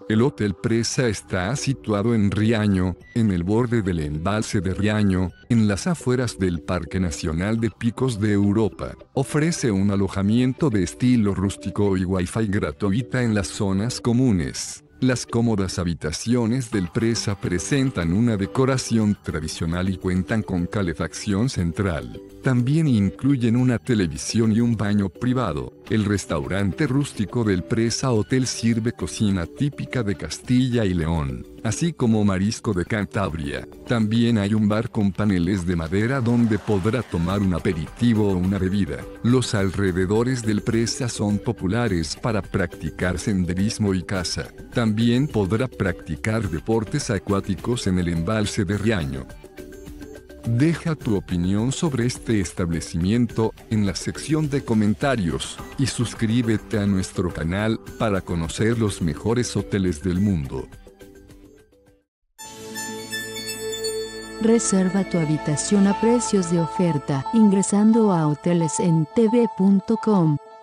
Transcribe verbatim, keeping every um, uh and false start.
El Hotel Presa está situado en Riaño, en el borde del embalse de Riaño, en las afueras del Parque Nacional de Picos de Europa. Ofrece un alojamiento de estilo rústico y wifi gratuita en las zonas comunes. Las cómodas habitaciones del Presa presentan una decoración tradicional y cuentan con calefacción central. También incluyen una televisión y un baño privado. El restaurante rústico del Presa Hotel sirve cocina típica de Castilla y León, así como marisco de Cantabria. También hay un bar con paneles de madera donde podrá tomar un aperitivo o una bebida. Los alrededores del Presa son populares para practicar senderismo y caza. También podrá practicar deportes acuáticos en el embalse de Riaño. Deja tu opinión sobre este establecimiento en la sección de comentarios y suscríbete a nuestro canal para conocer los mejores hoteles del mundo. Reserva tu habitación a precios de oferta ingresando a hoteles en t v punto com.